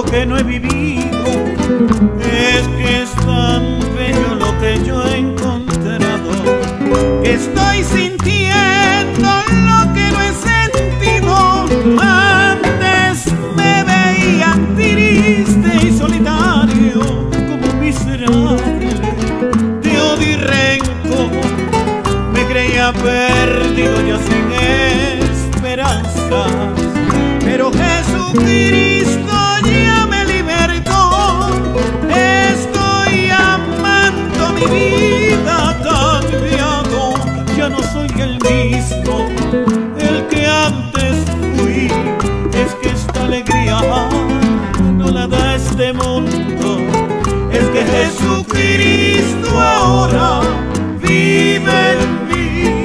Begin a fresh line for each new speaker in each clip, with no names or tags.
que no he vivido, es que es tan bello lo que yo he encontrado, que estoy sintiendo lo que no he sentido. Antes me veía triste y solitario, como un miserable de odio y rencor. Me creía perdido ya sin esperanzas, pero Jesucristo ya me libertó. Estoy amando mi vida, cambiado, ya no soy el mismo, el que antes fui. Es que esta alegría no la da este mundo, es que Jesucristo ahora vive en mí.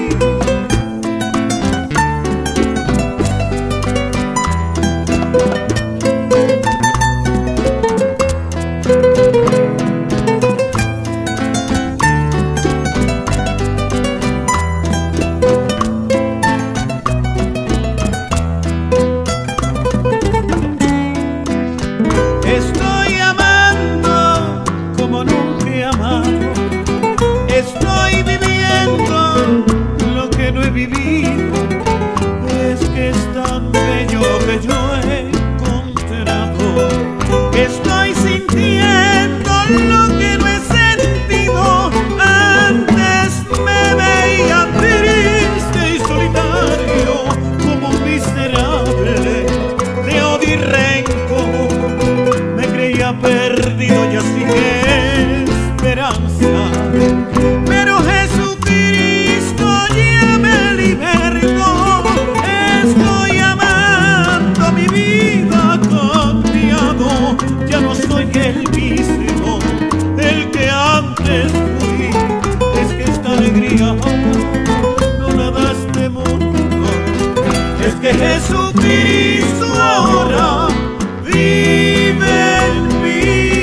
Estoy amando como nunca he amado, estoy viviendo lo que no he vivido. Es que es tan bello lo que yo he encontrado, estoy sintiendo lo que no he sentido. Antes me veía triste y solitario, como un miserable de odio y rencor. Me creía perdido ya sin esperanza, pero Jesucristo ya me libertó. Estoy amando mi vida, cambiado, ya no soy el mismo, el que antes fui. Es que esta alegría no la da este mundo, es que Jesucristo ahora vive en mí.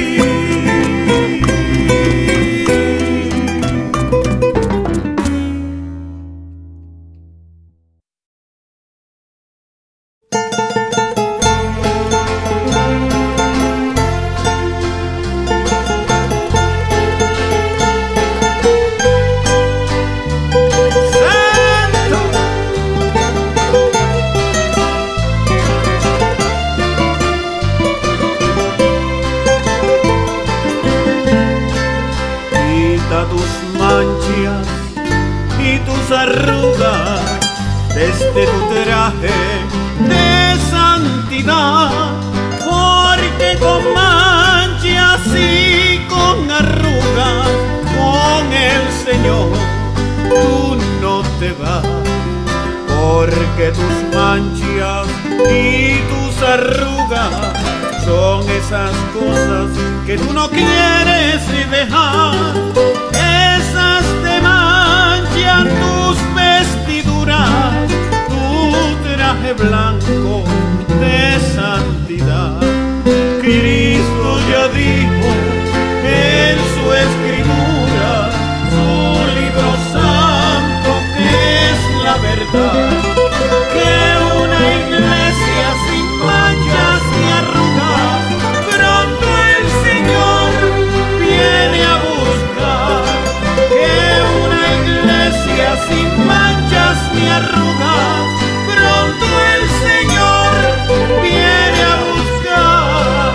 Tus manchas y tus arrugas desde tu traje de santidad, porque con manchas y con arrugas con el Señor tú no te vas, porque tus manchas y tus arrugas son esas cosas que tú no quieres dejar. Esas te manchan tus vestiduras, tu traje blanco de santidad. Cristo ya dijo en su escritura, su libro santo que es la verdad, que una iglesia sin manchas ni arrugas pronto el Señor viene a buscar. Que una iglesia sin manchas ni arrugas pronto el Señor viene a buscar.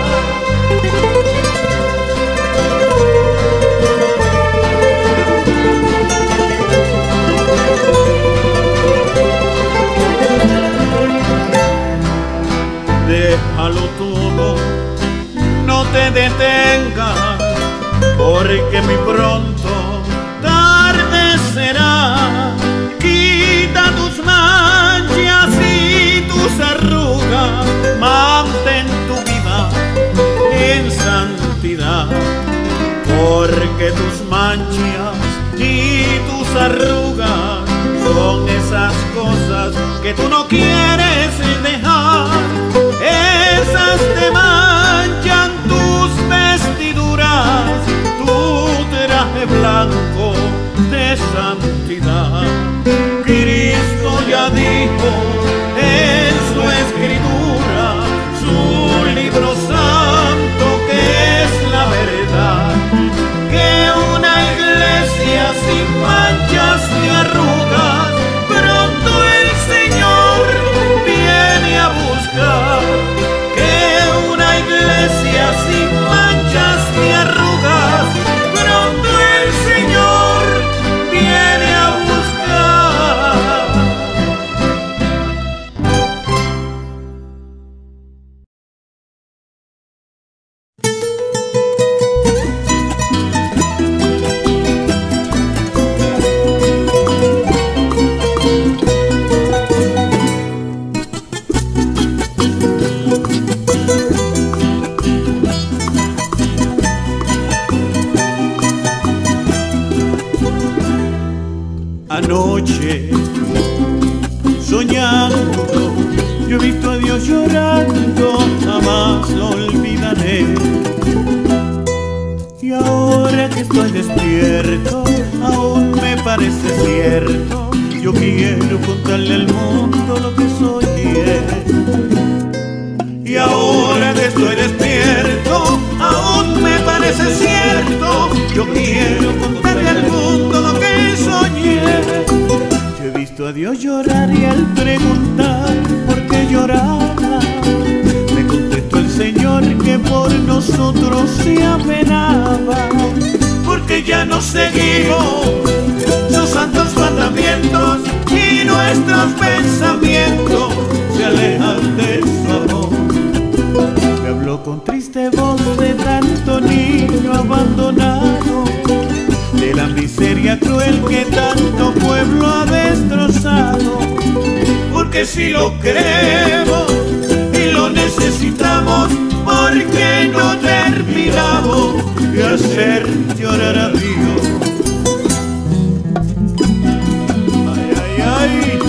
Déjalo todo, no te detengas, porque muy pronto tarde será. Quita tus manchas y tus arrugas, mantén tu vida en santidad, porque tus manchas y tus arrugas son esas cosas que tú no quieres dejar. Esas te manchan tus vestiduras, tu traje blanco de santidad. Cristo ya dijo en su escritura, su libro santo Anoche, soñando, yo he visto a Dios llorando, jamás lo olvidaré. Y ahora que estoy despierto, aún me parece cierto. Yo quiero contarle al mundo lo que soñé. Y ahora que estoy despierto, aún me parece cierto. Yo quiero contarle al mundo lo que soñé. Yo he visto a Dios llorar y al preguntar por qué lloraba, me contestó el Señor que por nosotros se apenaba, porque ya no seguimos sus santos mandamientos y nuestros pensamientos se alejan de su amor. Me habló con triste voz de tanto niño abandonado, de la miseria cruel que tanto pueblo ha destrozado. Porque si lo queremos y lo necesitamos, porque no terminamos de hacer llorar a Dios. Ay, ay, ay.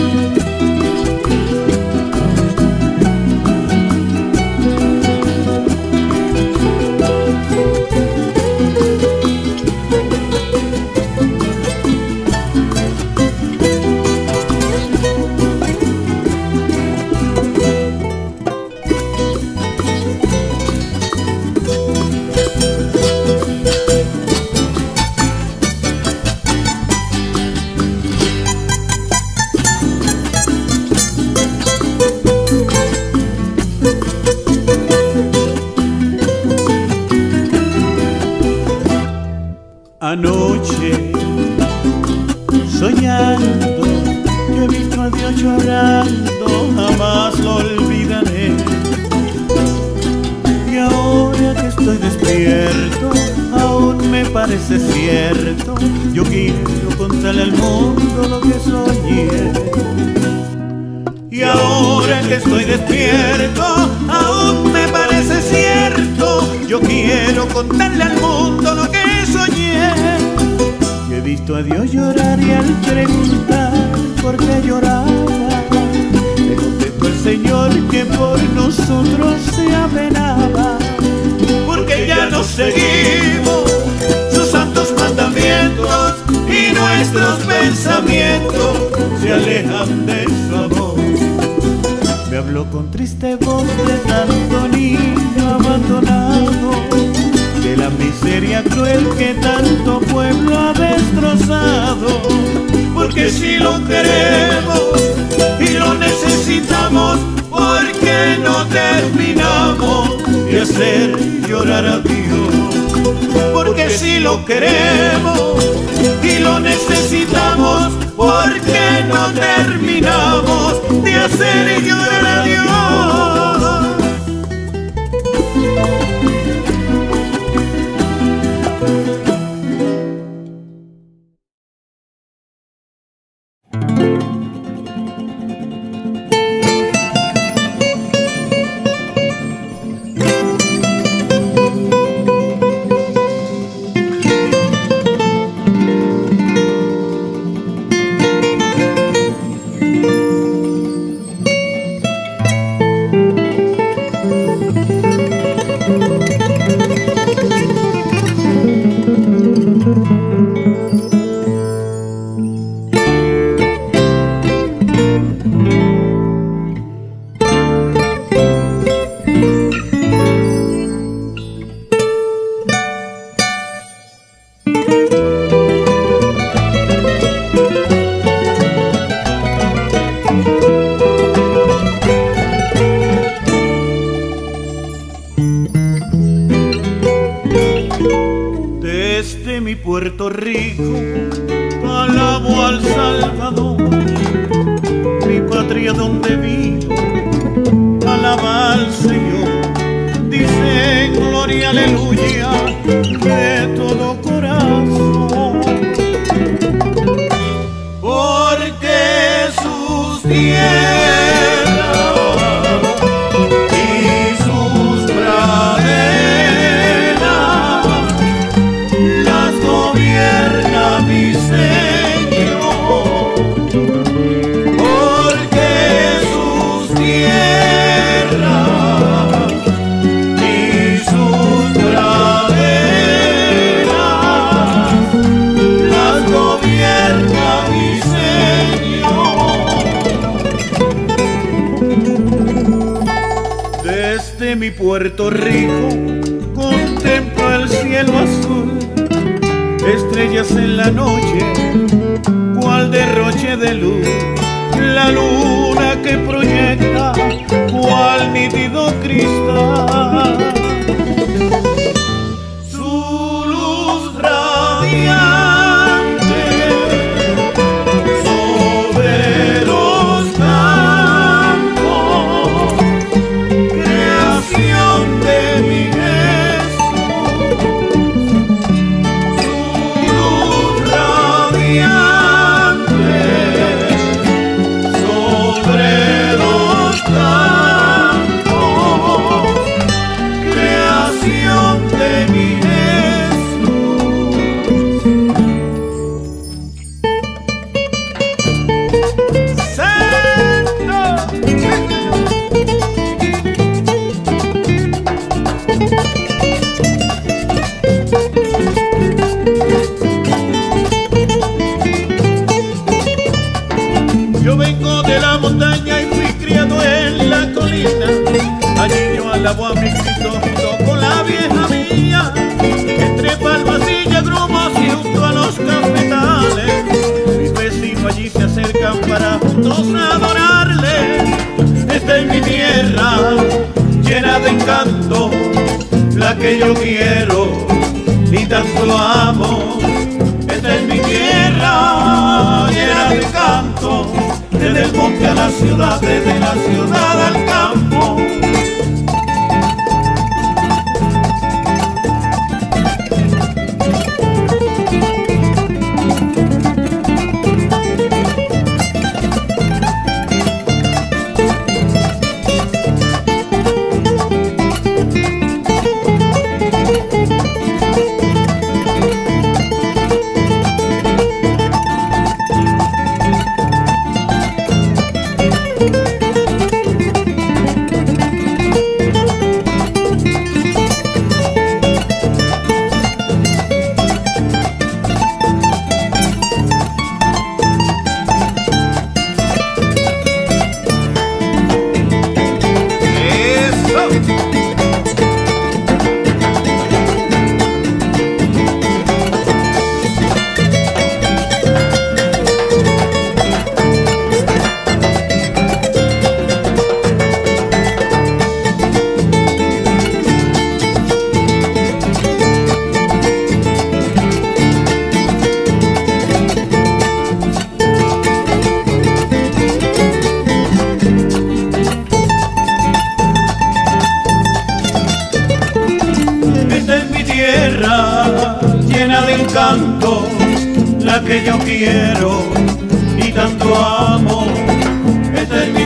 Anoche, soñando, yo he visto a Dios llorando, jamás lo olvidaré. Y ahora que estoy despierto, aún me parece cierto. Yo quiero contarle al mundo lo que soñé. Y ahora que estoy despierto, aún me parece cierto. Yo quiero contarle al mundo lo que soñé. Yo he visto a Dios llorar y al preguntar por qué lloraba, me contestó el Señor que por nosotros se apenaba, porque ya no seguimos sus santos mandamientos y nuestros pensamientos se alejan de su amor. Me habló con triste voz de tanto niño abandonado, de la miseria cruel que tanto pueblo ha destrozado. Porque si lo queremos y lo necesitamos, porque no terminamos de hacer llorar a Dios. Porque si lo queremos y lo necesitamos, porque no terminamos de hacer llorar a Dios. Desde mi Puerto Rico alabo al Salvador, mi patria donde vivo, alaba al Señor, dice gloria, aleluya, de todo corazón, porque sus tierras y sus praderas las gobierna mi Señor. mi Puerto Rico contemplo el cielo azul, estrellas en la noche, cual derroche de luz, la luna que proyecta, cual nítido cristal, su luz radiante sobre los campos, creación de mi Jesús, su luz radiante sobre los campos, creación de mi Jesús. Yo vengo de la montaña y fui criado en la colina. Allí yo alabo a mi Cristo junto con la vieja mía, entre palmas y grumos y junto a los cafetales. Mis vecinos allí se acercan para juntos adorarle. Esta es mi tierra llena de encanto, la que yo quiero y tanto amo. Esta es mi tierra llena de encanto, desde el monte a la ciudad, desde la ciudad al campo. Llena de encanto, la que yo quiero y tanto amo. Esta es mi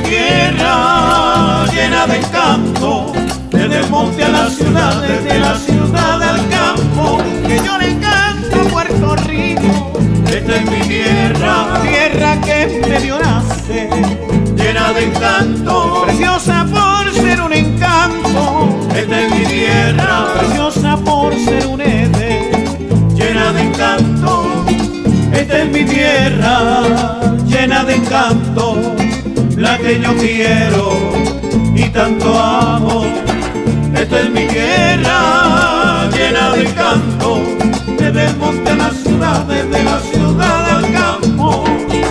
tierra llena de encanto, desde el monte a la ciudad, desde la ciudad al campo, que yo le canto a Puerto Rico. Esta es mi tierra, tierra que medio nace, llena de encanto, preciosa por ser un encanto. Esta es mi tierra, preciosa por ser un Edén, llena de encanto. Esta es mi tierra, llena de encanto, la que yo quiero y tanto amo. Esta es mi tierra, llena de encanto, desde el monte a la ciudad, desde la ciudad al campo.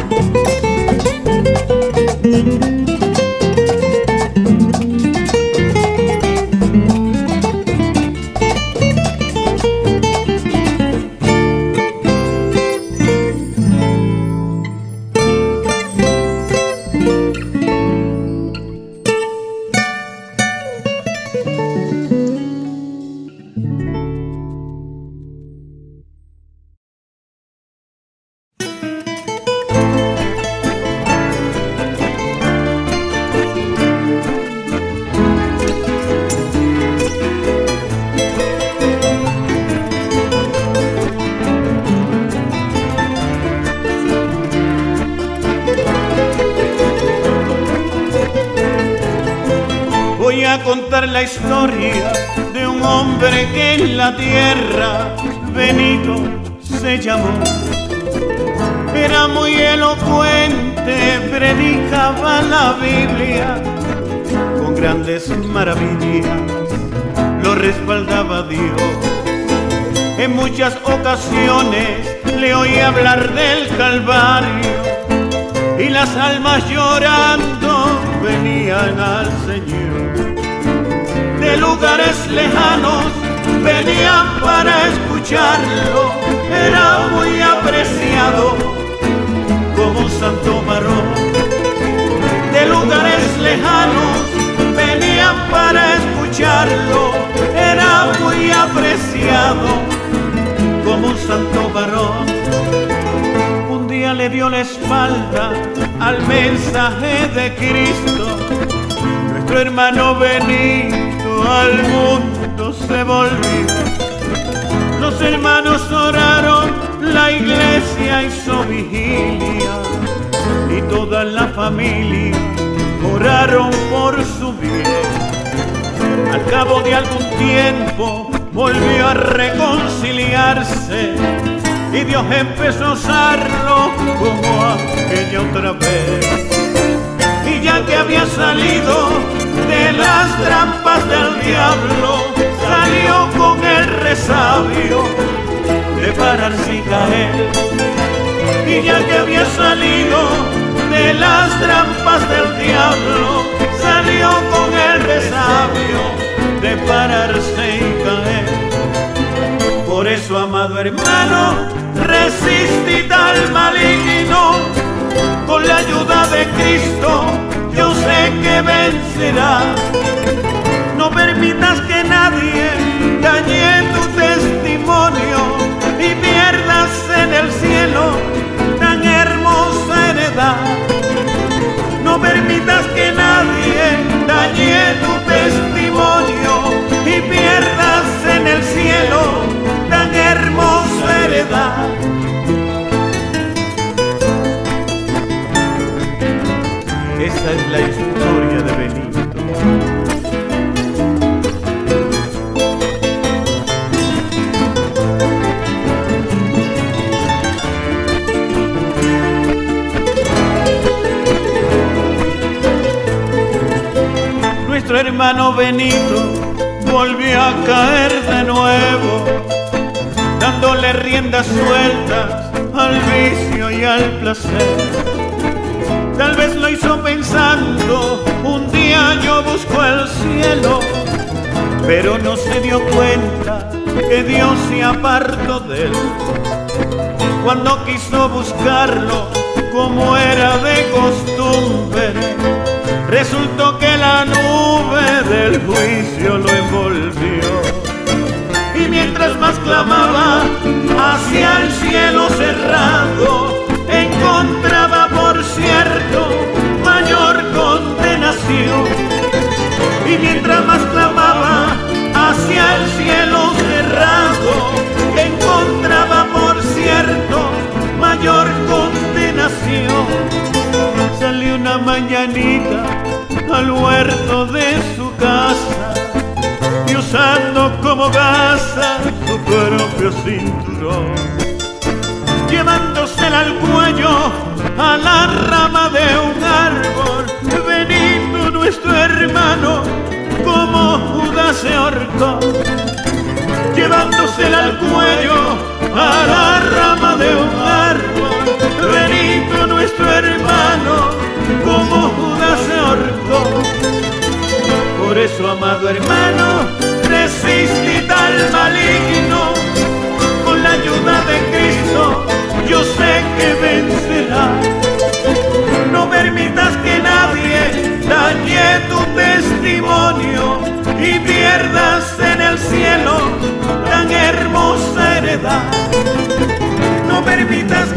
Voy a contar la historia de un hombre que en la tierra Benito se llamó. Era muy elocuente, predicaba la Biblia con grandes maravillas. lo respaldaba Dios. En muchas ocasiones le oí hablar del Calvario y las almas llorando venían al Señor. De lugares lejanos venían para escucharlo, era muy apreciado como un santo varón. De lugares lejanos venían para escucharlo, era muy apreciado como un santo varón. Un día le dio la espalda al mensaje de Cristo, nuestro hermano Benito al mundo se volvió. Los hermanos oraron, la iglesia hizo vigilia y toda la familia oraron por su bien. Al cabo de algún tiempo volvió a reconciliarse y Dios empezó a usarlo como aquella otra vez. Y ya que había salido de las trampas del diablo, salió con el resabio de pararse y caer. Y ya que había salido de las trampas del diablo, salió con el resabio de pararse y caer. Por eso, amado hermano, resistid al maligno, con la ayuda de Cristo yo sé que vencerá. No permitas que nadie dañe tu testimonio y pierdas en el cielo tan hermosa heredad. No permitas que nadie dañe tu testimonio y pierdas en el cielo tan hermosa heredad. Esa es la historia de Benito. Nuestro hermano Benito volvió a caer de nuevo, dándole riendas sueltas al vicio y al placer. Tal vez lo hizo pensando, un día yo busco el cielo, pero no se dio cuenta que Dios se apartó de él. Cuando quiso buscarlo como era de costumbre, resultó que la nube del juicio lo envolvió. Y mientras más clamaba hacia el cielo cerrado, encontraba, por cierto, mayor condenación. Y mientras más clamaba hacia el cielo cerrado, encontraba, por cierto, mayor condenación. Salió una mañanita al huerto de su casa y usando como gasa su propio cinturón, llevándosela al cuello a la rama de un árbol, Benito, nuestro hermano, como Judas se ahorcó. Llevándosela al cuello a la rama de un árbol, Benito, nuestro hermano, como Judas se ahorcó. Por eso, amado hermano, resistid al maligno, con la ayuda de Cristo yo sé que vencerá. No permitas que nadie dañe tu testimonio y pierdas en el cielo tan hermosa heredad. No permitas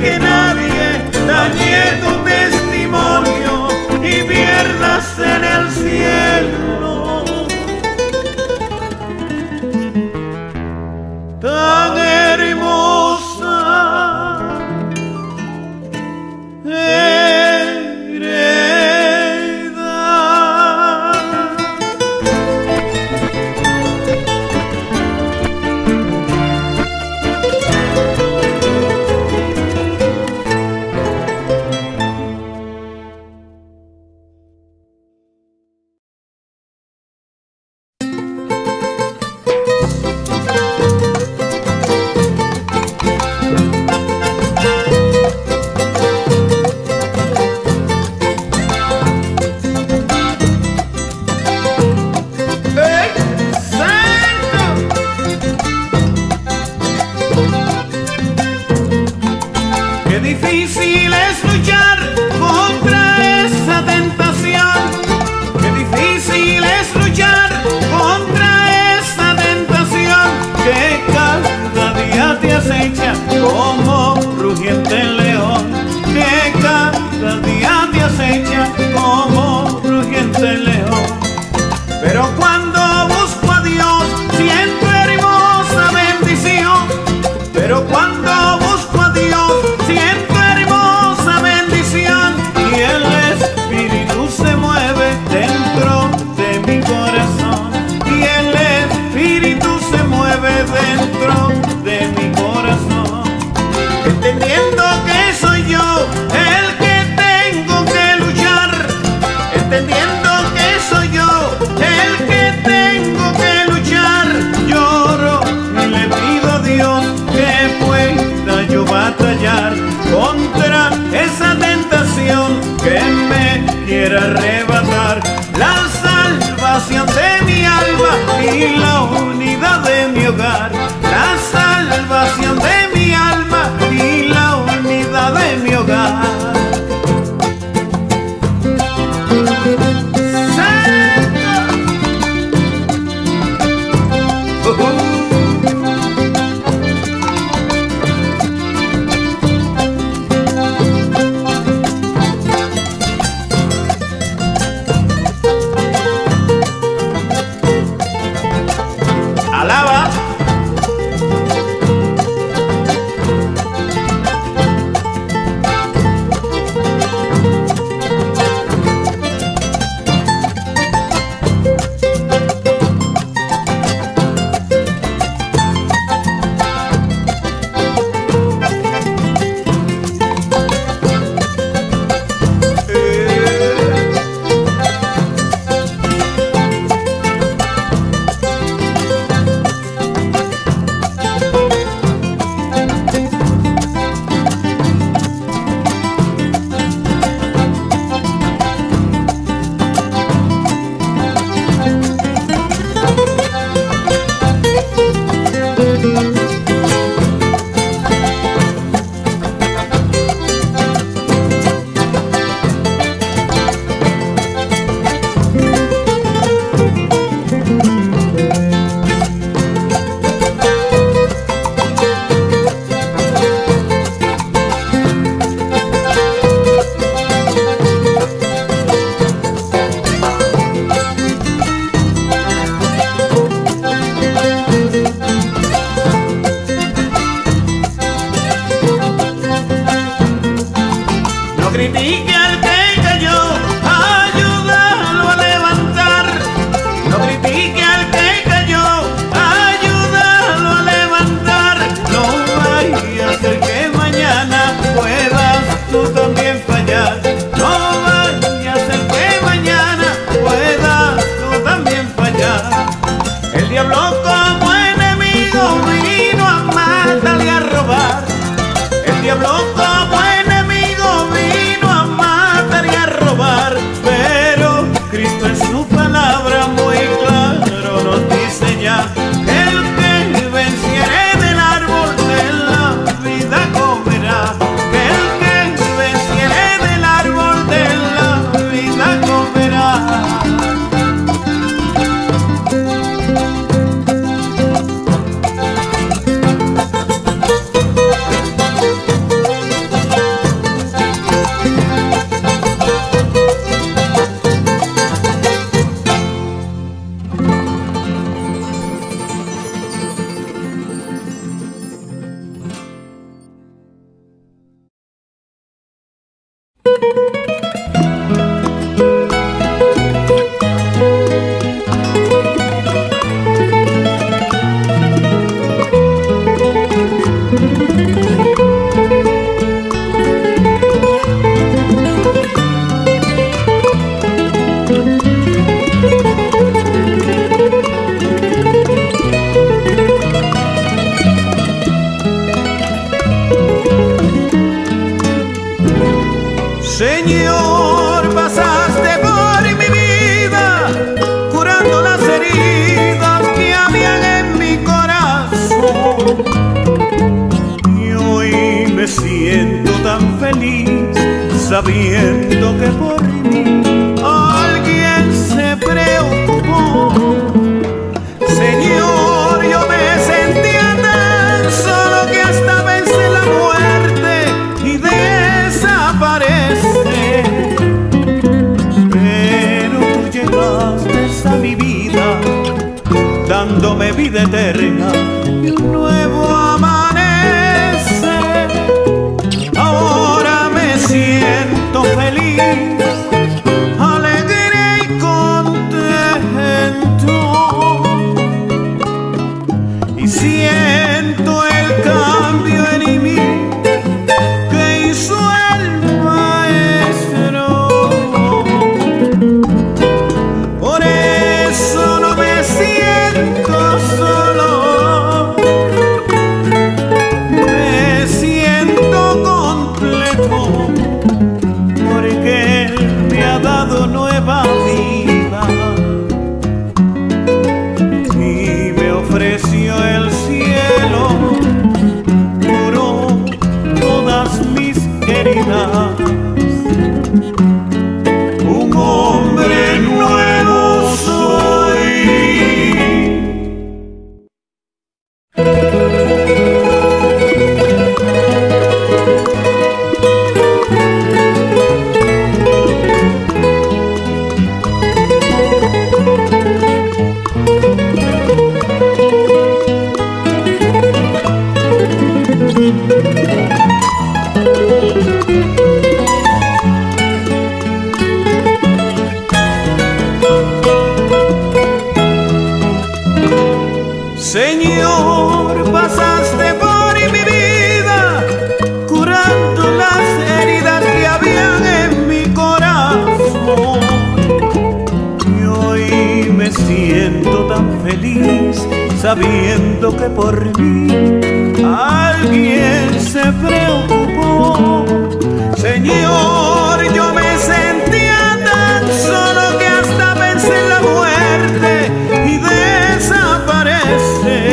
Qué difícil es luchar contra esa tentación. Qué difícil es luchar contra esa tentación que cada día te acecha como rugiente león. Que cada día te acecha como rugiente león. Pero cuando busco a Dios siento hermosa bendición. Pero cuando busco a Dios siento hermosa bendición. Y el Espíritu se mueve dentro de mi corazón. Y el Espíritu se mueve dentro de mi corazón. Entendiendo que soy yo el que tengo que luchar. Entendiendo que soy yo el que tengo que luchar. Lloro y le pido a Dios que pueda yo batallar contra esa tentación que me quiera arrebatar la salvación de mi alma y la unidad de mi hogar. La salvación de mi alma y la unidad de mi hogar. Alaba. Critique al que cayó, ayúdalo a levantar. No critique al que cayó, ayúdalo a levantar. No vaya a ser que mañana puedas tú también fallar. No vaya a ser que mañana puedas tú también fallar. El diablo como enemigo vino a matar y a robar. El diablo como enemigo vino a matar y a robar, pero Cristo en su palabra muy claro nos dice ya que el que venciere del árbol de la vida comerá. Que el que venciere del árbol de la vida comerá. Señor, pasaste por mi vida, curando las heridas que habían en mi corazón. Y hoy me siento tan tan feliz sabiendo que por mí alguien se preocupó. Señor, yo me sentía tan solo que hasta pensé la muerte y desaparece. Pero tú llegaste a mi vida, dándome vida eterna y un nuevo amanecer. Ahora me siento feliz, alegre y contento, y siento el cambio en mí que hizo el maestro. Por eso no me siento solo, me siento completo, porque Él me ha dado nueva vida y me ofreció el cielo, curó todas mis heridas. Un hombre nuevo soy. Señor, pasaste por mi vida, curando las heridas que habían en mi corazón. Y hoy me siento tan feliz, sabiendo que por mí alguien se preocupó. Señor, yo me sentía tan solo que hasta pensé en la muerte y desaparece.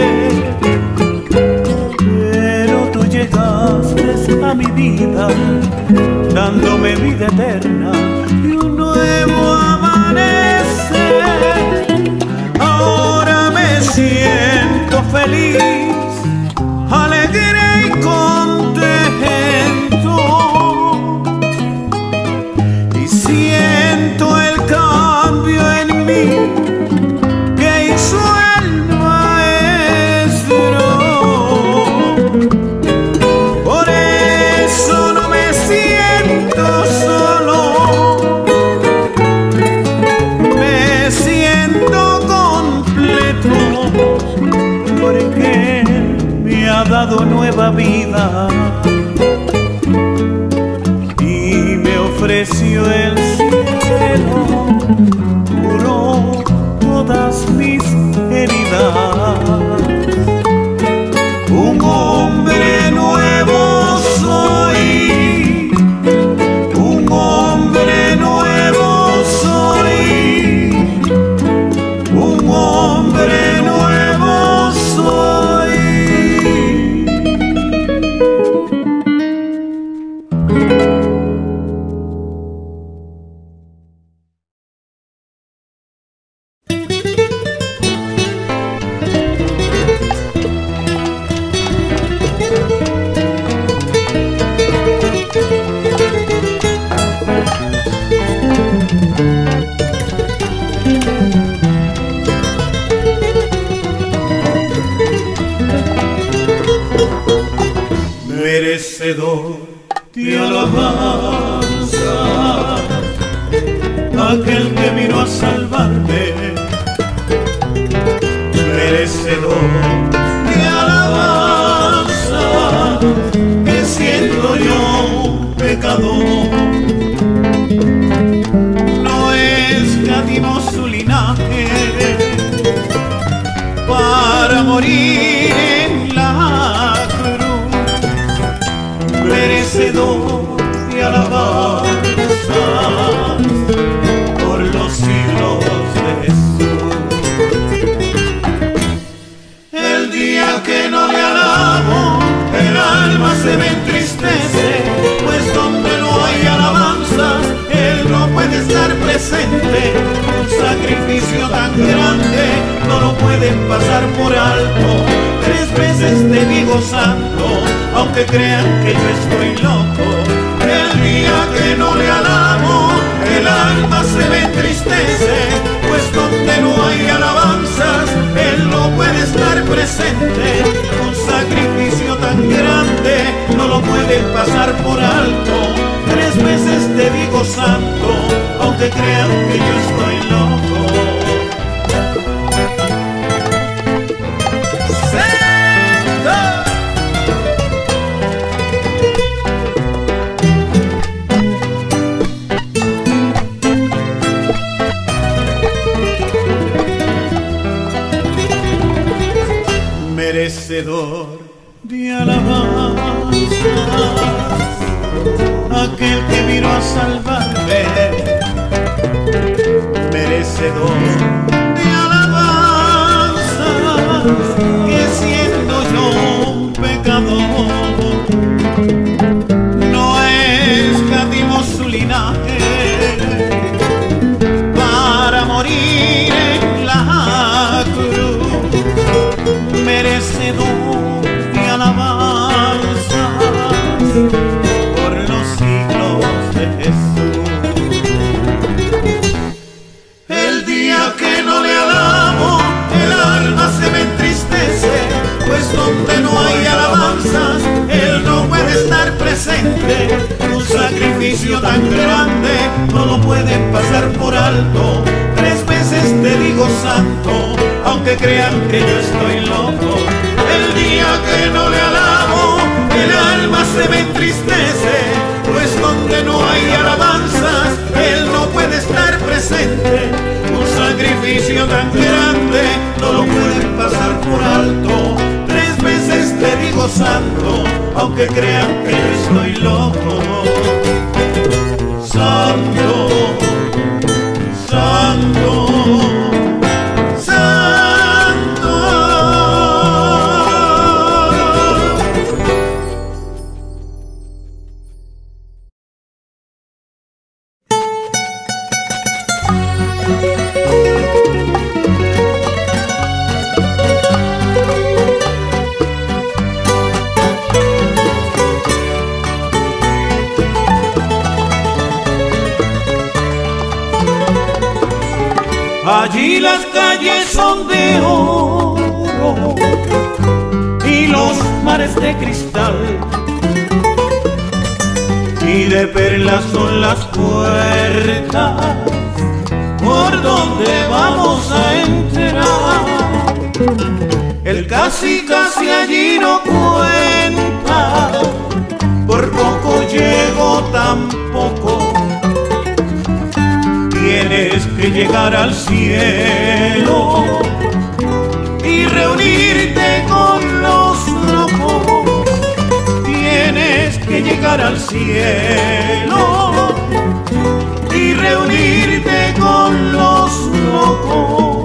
Pero tú llegaste a mi vida, dándome vida eterna y un nuevo amanecer. Ahora me siento feliz, alegre y contento, y siento el cambio en mí que hizo el maestro. Por eso no me siento solo, me siento completo, porque Él me ha dado nueva vida y me ofreció el cielo, curó todas mis heridas. Un hombre nuevo soy, un hombre nuevo soy, un hombre nuevo soy. Merecedor de alabanza, aquel que vino a salvarme. Merecedor de alabanza, que siendo yo pecador, no escatimó su linaje para morir en la cruz. Merecedor de alabanza por los siglos de Jesús. El día que no le alabo, el alma se me entristece, pues crean que yo estoy loco. El día que no le alabo, el alma se me entristece, pues donde no hay alabanzas, Él no puede estar presente. Un sacrificio tan grande no lo pueden pasar por alto. 3 veces te digo santo, aunque crean que yo estoy loco. Merecedor de alabanzas, aquel que vino a salvarme, merecedor de alabanzas, que siendo yo un pecador, no escatimó su linaje para morir en la cruz. Merecedor de alabanzas por los siglos de Jesús. El día que no le alabo, el alma se me entristece, pues donde no hay alabanzas, Él no puede estar presente. Un sacrificio tan grande no lo pueden pasar por alto. 3 veces te digo santo, aunque crean que yo estoy loco. El día que no le alabo, el alma se me entristece, pues donde no hay alabanzas, Él no puede estar presente. Un sacrificio tan grande no lo pueden pasar por alto. 3 veces te digo santo, aunque crean que yo estoy loco. Santo, santo, allí las calles son de oro y los mares de cristal, y de perlas son las puertas por donde vamos a entrar. El casi allí no cuenta, por poco llego tampoco. Tienes que llegar al cielo y reunirte con los locos. Tienes que llegar al cielo y reunirte con los locos.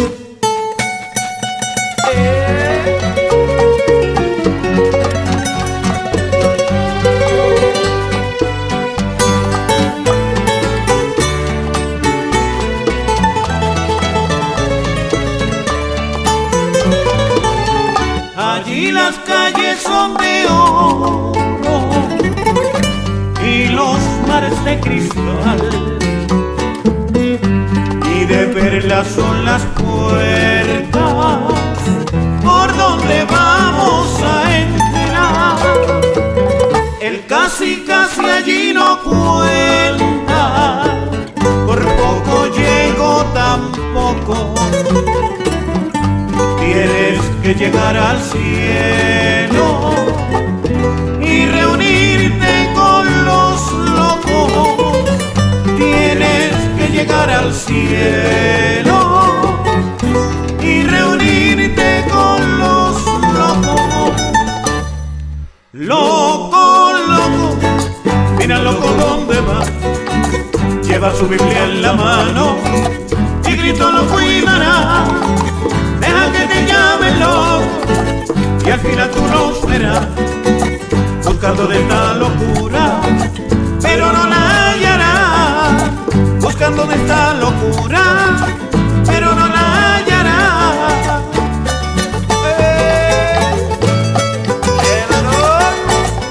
Allí las calles son de oro y los mares de cristal, y de perlas son las puertas por donde vamos a entrar. El casi allí no cuenta, por poco llego tampoco. Tienes que llegar al cielo y reunirte con los locos. Tienes que llegar al cielo y reunirte con los locos. Loco, loco, mira loco dónde va. Lleva su Biblia en la mano y grito lo cuidará. Deja que te llamen loco y al final tú los verás, buscando de esta locura, pero no la hallarás. Buscando de esta locura, pero no la hallarás.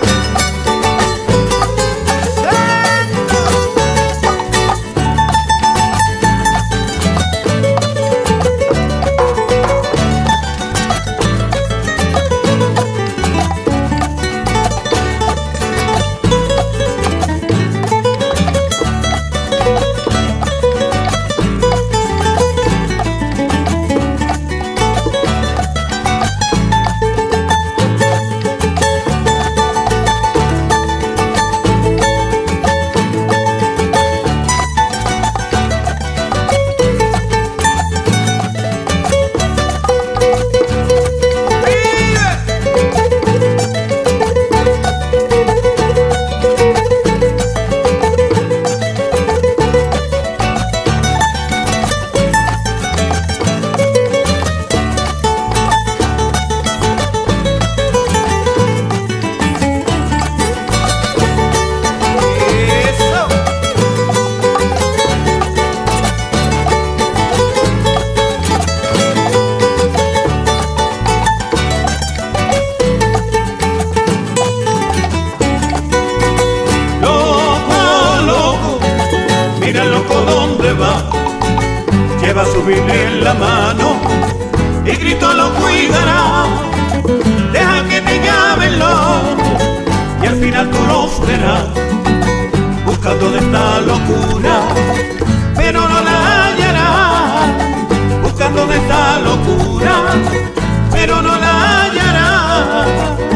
mira el loco dónde va, lleva su Biblia en la mano y Cristo lo cuidará. Deja que te llame el loco y al final tú los verás, buscando de esta locura, pero no la hallarás. Buscando de esta locura, pero no la hallarás.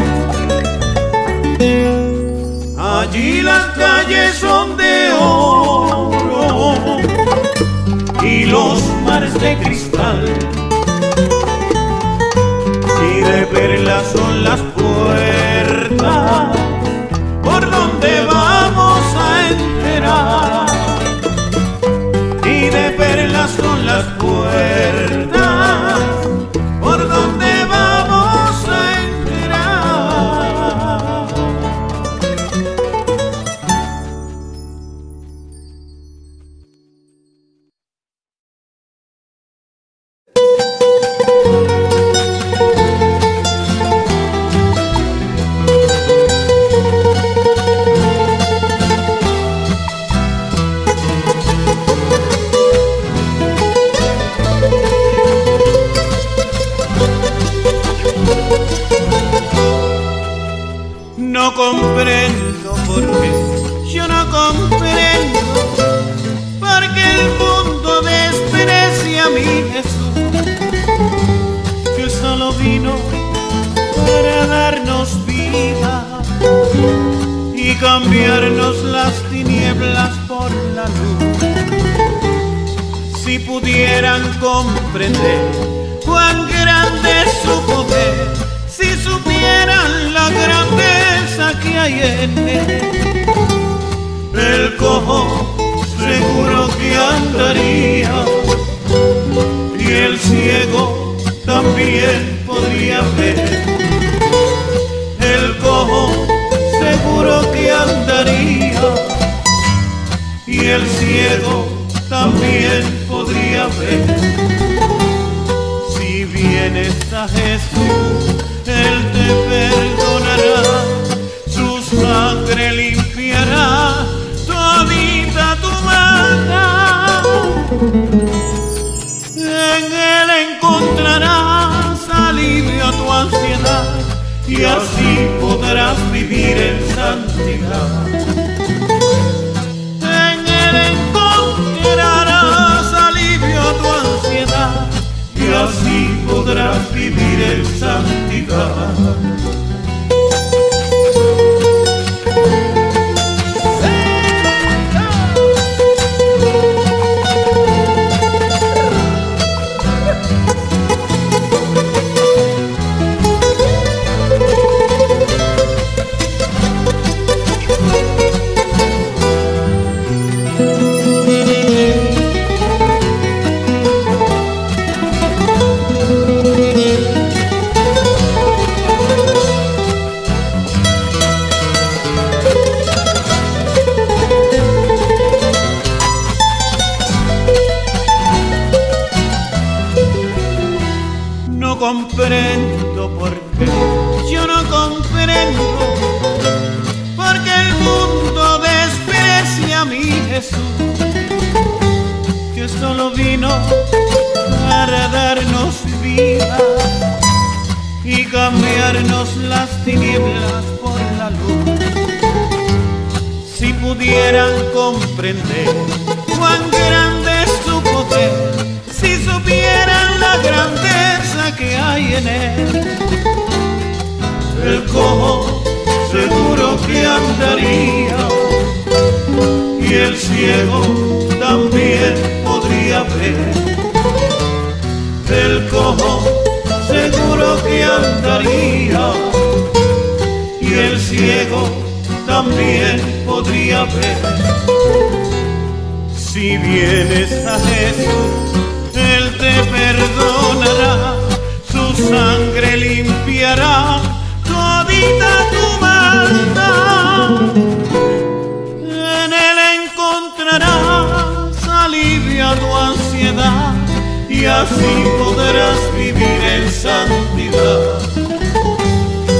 Allí las calles son de oro y los mares de cristal, y de perlas son las puertas por donde vamos a entrar, y de perlas son las puertas por donde vamos a entrar. No comprendo por qué, yo no comprendo por qué el mundo desprecia a mi Jesús, que solo vino para darnos vida y cambiarnos las tinieblas por la luz. Si pudieran comprender cuán grande es su poder, si supieran la grandeza que hay en él, el cojo seguro que andaría y el ciego también podría ver. El cojo seguro que andaría y el ciego también podría ver. Si vienes a Jesús, Él te perdonará, su sangre limpiará todita tu maldad. En Él encontrarás alivio a tu ansiedad y así podrás vivir en santidad. En Él encontrarás alivio a tu ansiedad y así podrás vivir en santidad. No comprendo por qué, yo no comprendo por qué el mundo desprecia a mi Jesús, que solo vino para darnos vida y cambiarnos las tinieblas por la luz. Si pudieran comprender cuán grande es su poder, si supieran la grandeza que hay en él, el cojo seguro que andaría y el ciego también podría ver. El cojo seguro que andaría y el ciego también podría ver. Si vienes a Jesús, Él te perdonará, su sangre limpiará todita tu maldad. En Él encontrarás alivio a tu ansiedad y así podrás vivir en santidad.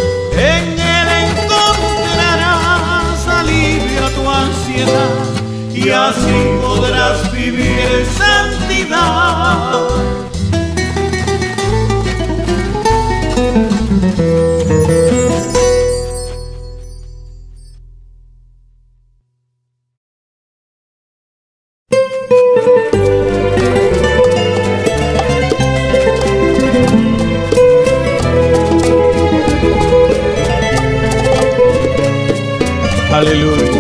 En Él encontrarás alivio a tu ansiedad y así podrás vivir en santidad.
Aleluya.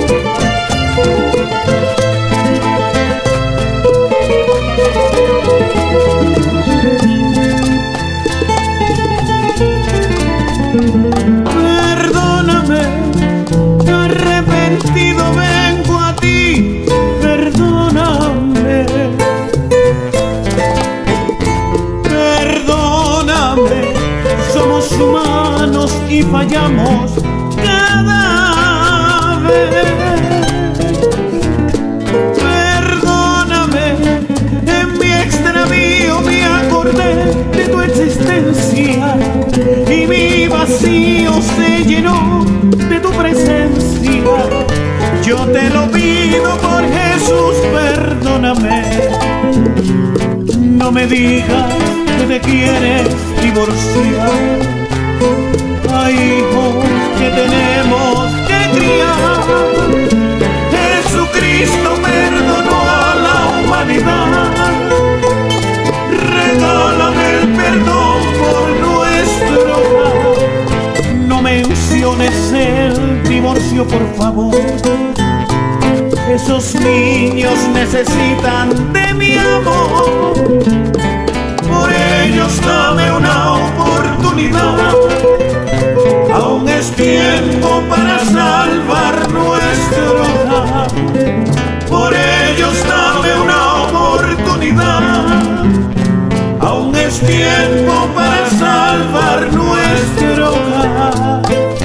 Perdóname, arrepentido vengo a ti, perdóname. Perdóname, somos humanos y fallamos cada vez. Perdóname, en mi extravío me acordé de tu existencia y mi vacío se llenó de tu presencia. Yo te lo pido por Jesús, perdóname. No me digas que te quieres divorciar. Hay hijos que tenemos que criar. Jesucristo perdonó a la humanidad. Regálame el perdón por nuestro hogar. No menciones el divorcio, por favor. Esos niños necesitan de mi amor. Por ellos dame una oportunidad. Aún es tiempo para salvar nuestro hogar. Por ellos dame una oportunidad. Aún es tiempo para salvar nuestro hogar.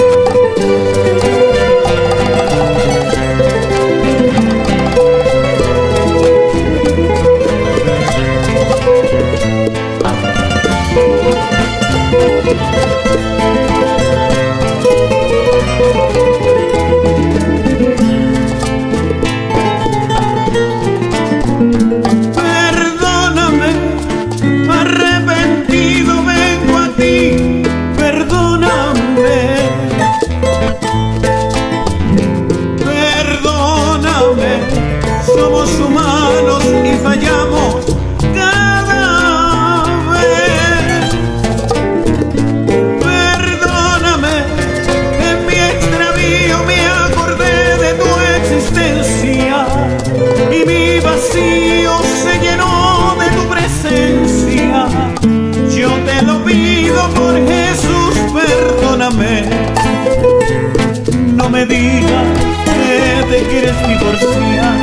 Perdóname, arrepentido vengo a ti, perdóname. Perdóname, somos humanos y fallamos cada vez. Perdóname, en mi extravío me acordé de tu existencia y mi vacío se llenó de tu presencia. Yo te lo pido por Jesús, perdóname. No me digas que te quieres divorciar.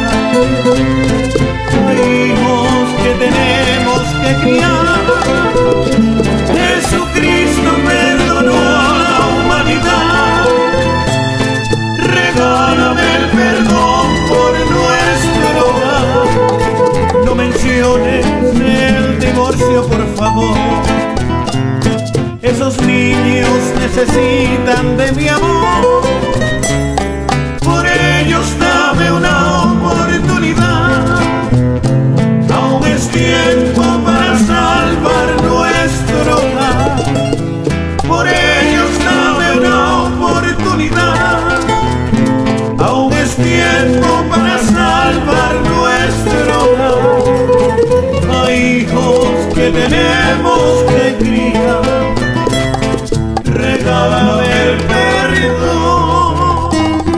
Hay hijos que tenemos que criar. Jesucristo perdonó a la humanidad. Regálame el perdón por nuestro hogar. No menciones el divorcio, por favor. Esos niños necesitan de mi amor. Por ellos dame una oportunidad. Aún es tiempo para salvar nuestro hogar. Por ellos dame una oportunidad. Aún es tiempo para salvar nuestro hogar. Hay hijos que tenemos que criar. Regálame el perdón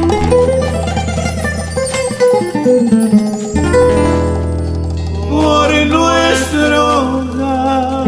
por nuestro hogar.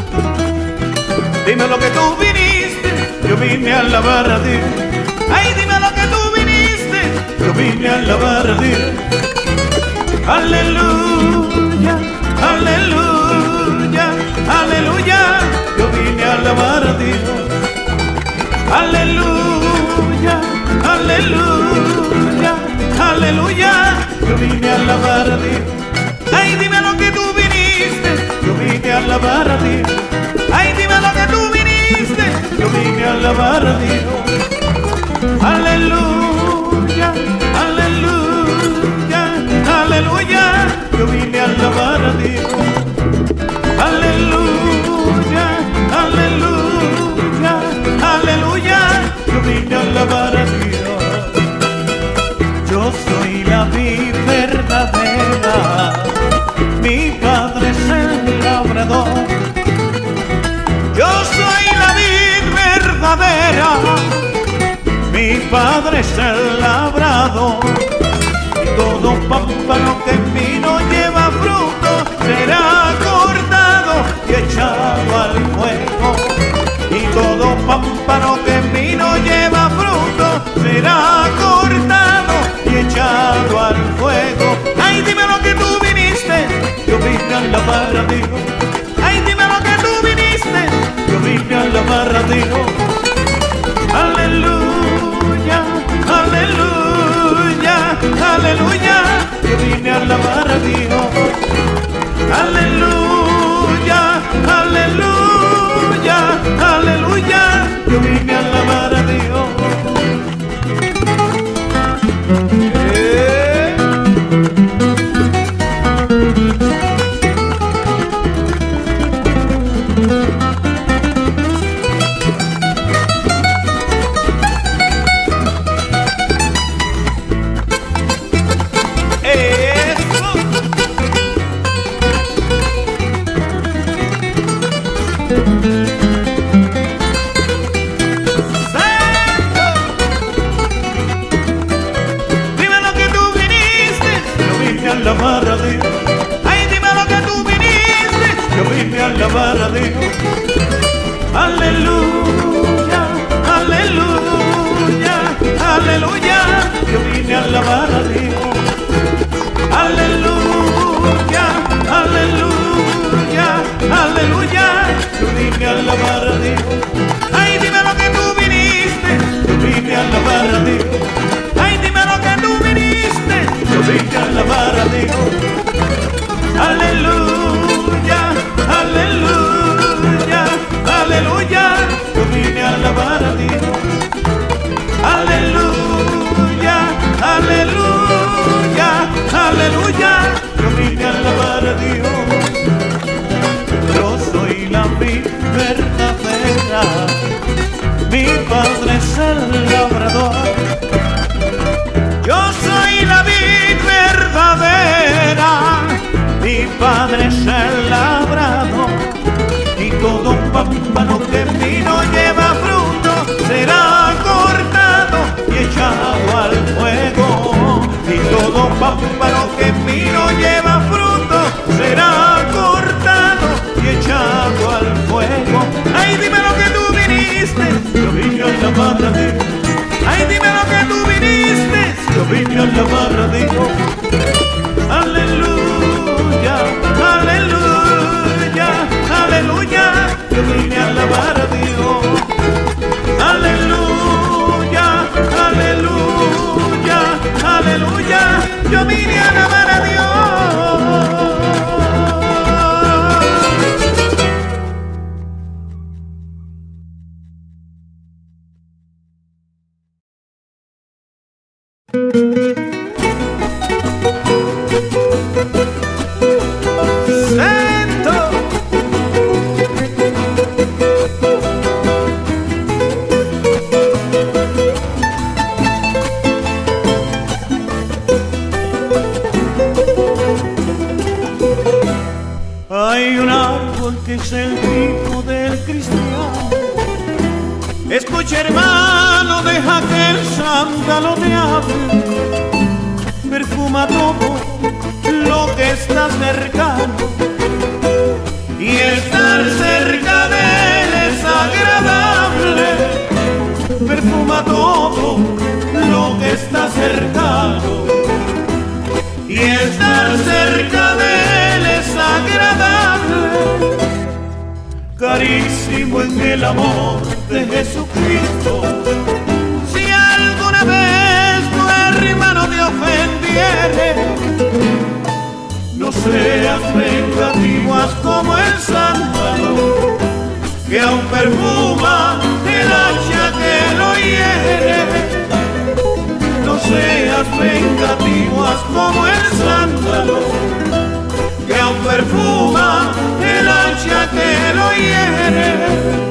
Dime lo que tú viniste, yo vine a alabar a Dios. Ay, dime vine a alabar a Dios. Aleluya, aleluya, aleluya, yo vine a alabar a Dios. Aleluya, aleluya, aleluya, yo vine a alabar a Dios. Ay, dime lo que tú viniste, yo vine a alabar a Dios. Ay, dime lo que tú viniste, yo vine a alabar a Dios. Aleluya, aleluya, aleluya, yo vine a alabar a Dios. Aleluya, aleluya, aleluya, yo vine a alabar a Dios. Yo soy la vid verdadera, mi padre es el labrador. Yo soy la vid verdadera, mi padre es el labrador. Y todo pámpano que en mí no lleva fruto será cortado y echado al fuego. Y todo pámpano que en mí no lleva fruto será cortado y echado al fuego. Ay, dime lo que tú viniste, yo vine a alabar a Dios. Ay, dime lo que tú viniste, yo vine a alabar a Dios. Aleluya, aleluya, aleluya, yo vine a alabar a Dios. Aleluya, aleluya, aleluya, yo vine a alabar a Dios. Ay, dime lo que tú viniste, yo vine a alabar a Dios. Aleluya, aleluya, aleluya, yo vine a alabar a Dios. Aleluya, aleluya, aleluya, yo vine a alabar a Dios. Ay, dime lo que tú viniste, yo vine a alabar a Dios. Ay, dime lo que tú viniste, yo vine a alabar a Dios. Aleluya, aleluya, aleluya, yo vine a alabar a Dios. Aleluya, aleluya, aleluya, yo vine a alabar a Dios. Yo soy la vid verdadera, mi padre es el labrador. Yo soy la vid verdadera, mi padre es el labrador. Y todo pámpano que en mí no lleva fruto será cortado y echado al fuego. Y todo pámpano que en mí no lleva fruto será cortado y echado al fuego. Ay, dime lo que tú viniste, yo vine a alabar a Dios. Ay, dime lo que tú viniste, yo vine a alabar a Dios. Aleluya, aleluya, aleluya, yo vine a alabar a Dios. Aleluya, aleluya, aleluya, yo vine a alabar a Dios. Hay un árbol que es el tipo del cristiano. Escucha, hermano, deja que el sándalo te hable. Perfuma todo lo que está cercano, y estar cerca de él es agradable. Perfuma todo lo que está cercano y estar cerca de Él es agradable, carísimo en el amor de Jesucristo. Si alguna vez tu hermano te ofendiere, no seas vengativo, haz como el sándalo, que aún perfuma el hacha que lo hiere. No seas vengativo, haz como el sándalo, que aún perfuma el hacha que lo hiere.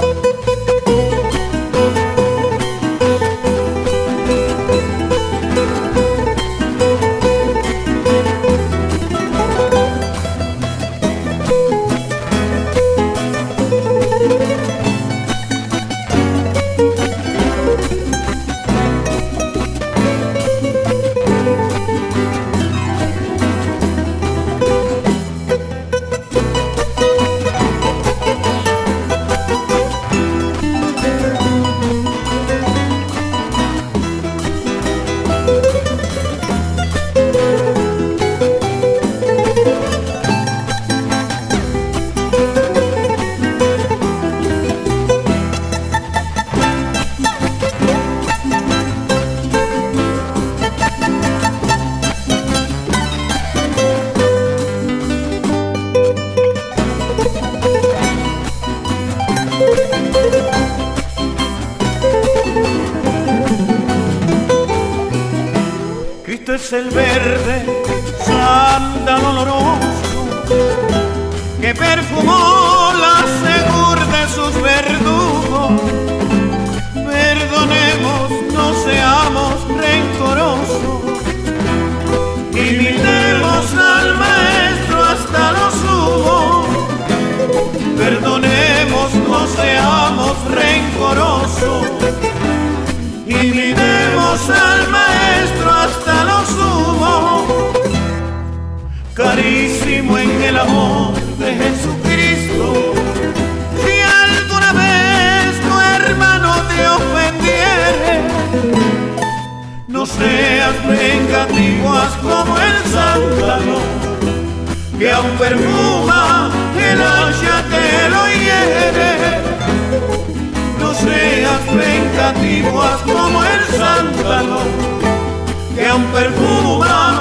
Cristo es el verde sándalo oloroso que perfumó la segur de sus verdugos. Perdonemos, no seamos rencorosos, imitemos al Maestro hasta lo sumo. Perdonemos, no seamos rencorosos, imitemos al Maestro hasta lo sumo, carísimo en el amor de Jesucristo. Si alguna vez tu hermano te ofendiere, no seas vengativo, haz como el sándalo, que aún perfuma el hacha que lo hiere. No seas vengativo, haz como el sándalo, que aún perfuma